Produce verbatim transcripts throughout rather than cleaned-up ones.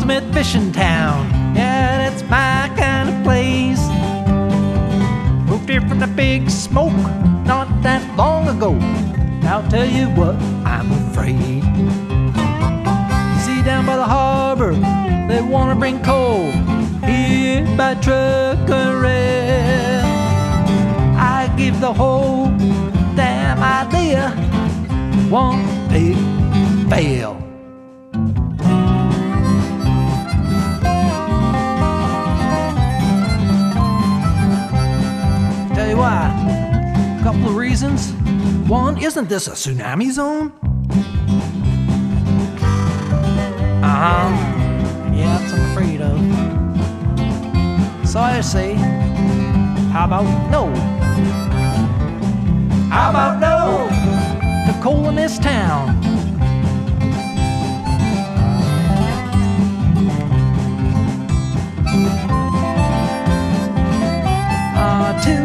ultimate fishing town. Yeah, that's my kind of place. Moved here from the big smoke not that long ago. I'll tell you what, I'm afraid. You see, down by the harbor, they wanna bring coal here by truck or rail. I give the whole damn idea one big fail. Tell you why. A couple of reasons. One, isn't this a tsunami zone? Uh-huh. Yeah, that's what I'm afraid of. So I say, how about no? How about no? The coal in this town. Uh, two.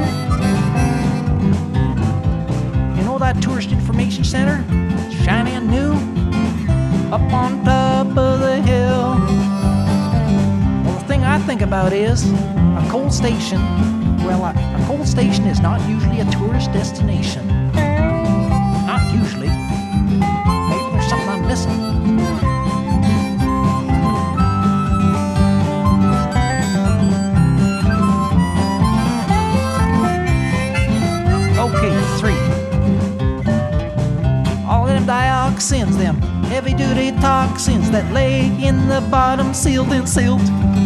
You know that tourist information center? Shiny and new? Up on top of the hill. Well, the thing I think about is a coal station. Well, a, a coal station is not usually a tourist destination. Not usually. Maybe there's something I'm missing. Okay, three. All them dioxins, them heavy-duty toxins that lay in the bottom sealed in silt.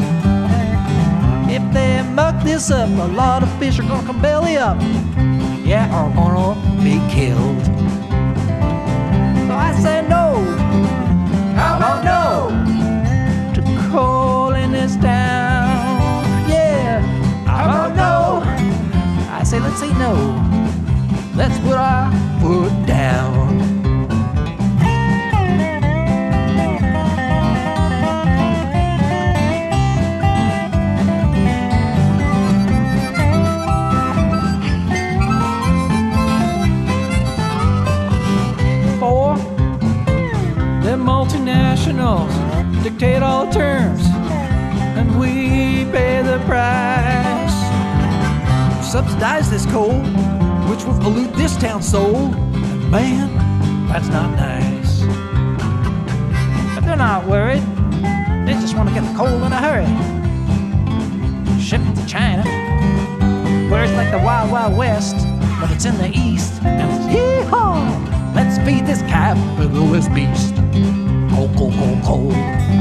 If they muck this up, a lot of fish are gonna come belly up. Yeah, or gonna be killed. So I say no. How about no? To coal in this town. Yeah, how about no? I say let's say no. Let's put our foot down. Multinationals dictate all the terms, and we pay the price. Subsidize this coal, which will pollute this town's soul, and man, that's not nice. But they're not worried. They just want to get the coal in a hurry. Ship it to China, where it's like the Wild Wild West, but it's in the East, and it's hee-haw! Let's feed this capitalist beast. Coal, coal, coal, coal.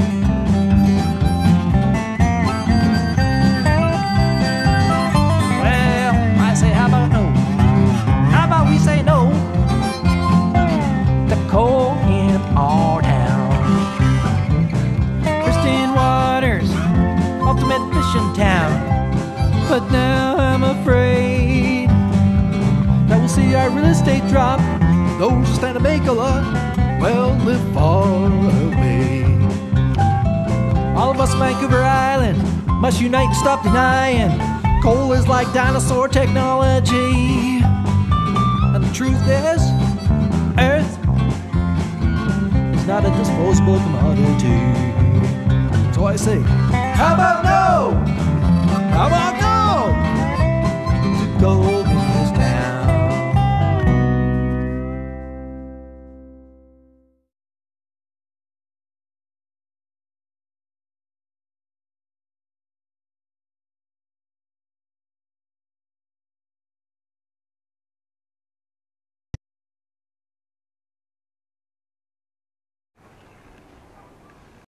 Well, I say, how about no? How about we say no? The coal in our town. Pristine waters, ultimate fishing town. But now I'm afraid that we'll see our real estate drop. Those who stand to make a lot, well, live far away. All of us on Vancouver Island must unite and stop denying coal is like dinosaur technology. And the truth is, Earth is not a disposable commodity. So I say, how about no? How about